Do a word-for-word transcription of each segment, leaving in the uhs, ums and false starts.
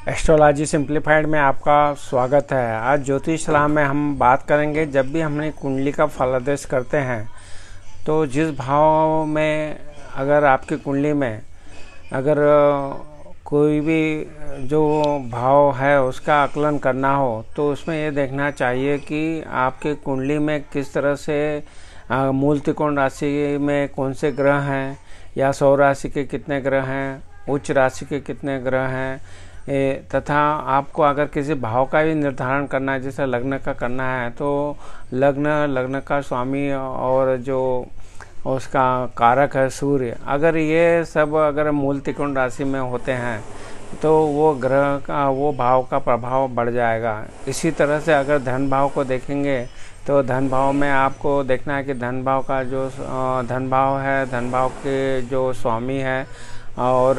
Astrology simplified में आपका स्वागत है। आज ज्योतिष सलाह में हम बात करेंगे, जब भी हमने कुंडली का फलादेश करते हैं तो जिस भाव में अगर आपकी कुंडली में अगर कोई भी जो भाव है उसका आकलन करना हो तो उसमें ये देखना चाहिए कि आपके कुंडली में किस तरह से मूल त्रिकोण राशि में कौन से ग्रह हैं, या सौ राशि के कितने ग्रह हैं, उच्च राशि के कितने ग्रह हैं, ए, तथा आपको अगर किसी भाव का भी निर्धारण करना है, जैसे लग्न का करना है तो लग्न लग्न का स्वामी और जो उसका कारक है सूर्य, अगर ये सब अगर मूल त्रिकोण राशि में होते हैं तो वो ग्रह का वो भाव का प्रभाव बढ़ जाएगा। इसी तरह से अगर धन भाव को देखेंगे तो धन भाव में आपको देखना है कि धन भाव का जो धन भाव है, धन भाव के जो स्वामी है और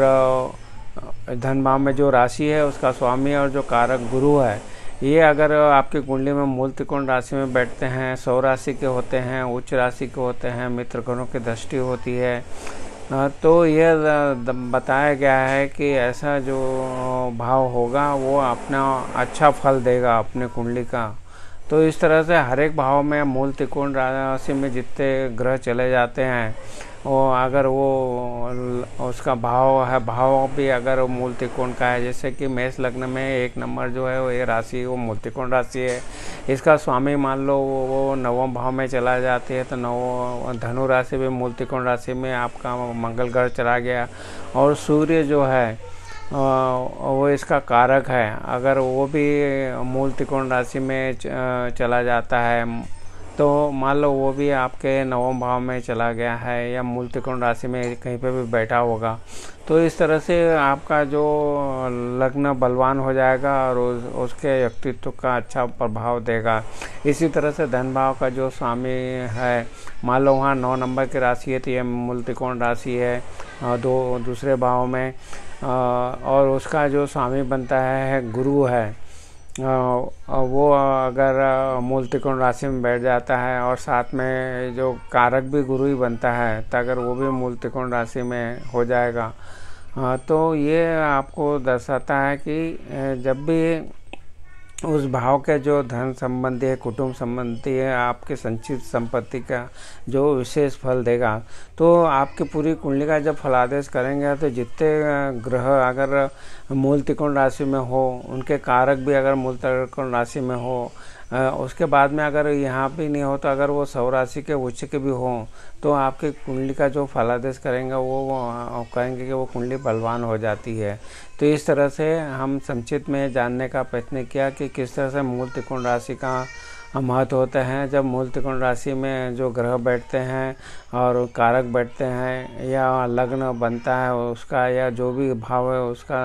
धन भाव में जो राशि है उसका स्वामी और जो कारक गुरु है, ये अगर आपकी कुंडली में मूल त्रिकोण राशि में बैठते हैं, सौ राशि के होते हैं, उच्च राशि के होते हैं, मित्र ग्रहों की दृष्टि होती है, तो यह बताया गया है कि ऐसा जो भाव होगा वो अपना अच्छा फल देगा अपने कुंडली का। तो इस तरह से हर एक भाव में मूल त्रिकोण राशि में जितने ग्रह चले जाते हैं वो अगर वो उसका भाव है, भाव भी अगर मूल त्रिकोण का है, जैसे कि मेष लग्न में एक नंबर जो है वो ये राशि वो मूल त्रिकोण राशि है, इसका स्वामी मान लो वो नवम भाव में चला जाती है तो नव धनु राशि भी मूल त्रिकोण राशि में आपका मंगल ग्रह चला गया, और सूर्य जो है वो इसका कारक है, अगर वो भी मूल त्रिकोण राशि में चला जाता है तो मान लो वो भी आपके नवम भाव में चला गया है या मूल त्रिकोण राशि में कहीं पे भी बैठा होगा, तो इस तरह से आपका जो लग्न बलवान हो जाएगा और उस, उसके व्यक्तित्व का अच्छा प्रभाव देगा। इसी तरह से धन भाव का जो स्वामी है, मान लो वहाँ नौ नंबर की राशि है तो ये मूल त्रिकोण राशि है दो दूसरे भाव में, और उसका जो स्वामी बनता है गुरु है, वो अगर मूल त्रिकोण राशि में बैठ जाता है और साथ में जो कारक भी गुरु ही बनता है तो अगर वो भी मूल त्रिकोण राशि में हो जाएगा तो ये आपको दर्शाता है कि जब भी उस भाव के जो धन संबंधी है, कुटुंब संबंधी है, आपके संचित संपत्ति का जो विशेष फल देगा, तो आपकी पूरी कुंडली का जब फलादेश करेंगे तो जितने ग्रह अगर मूल त्रिकोण राशि में हो, उनके कारक भी अगर मूल त्रिकोण राशि में हो, उसके बाद में अगर यहाँ भी नहीं हो तो अगर वो सौ राशि के उच्च के भी हों तो आपकी कुंडली का जो फलादेश करेंगे वो कहेंगे कि वो कुंडली बलवान हो जाती है। तो इस तरह से हम संक्षिप्त में जानने का प्रयत्न किया कि किस तरह से मूल त्रिकोण राशि का महत्व होता है। जब मूल त्रिकोण राशि में जो ग्रह बैठते हैं और कारक बैठते हैं या लग्न बनता है उसका, या जो भी भाव है उसका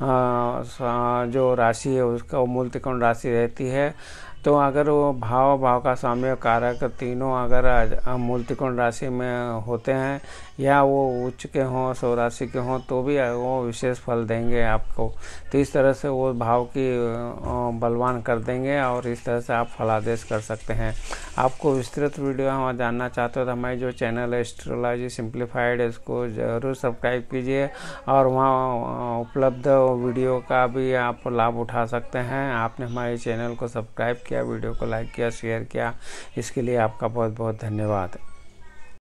जो राशि है उसका मूल त्रिकोण राशि रहती है, तो अगर वो भाव भाव का स्वामी और कारक तीनों अगर मूल त्रिकोण राशि में होते हैं या वो उच्च के हों, सौ राशि के हों, तो भी वो विशेष फल देंगे आपको। तो इस तरह से वो भाव की बलवान कर देंगे और इस तरह से आप फलादेश कर सकते हैं। आपको विस्तृत वीडियो हम जानना चाहते हो तो हमारी जो चैनल है एस्ट्रोलॉजी सिंप्लीफाइड, इसको ज़रूर सब्सक्राइब कीजिए और वहाँ उपलब्ध वीडियो का भी आप लाभ उठा सकते हैं। आपने हमारे चैनल को सब्सक्राइब किया, वीडियो को लाइक किया, शेयर किया, इसके लिए आपका बहुत बहुत धन्यवाद।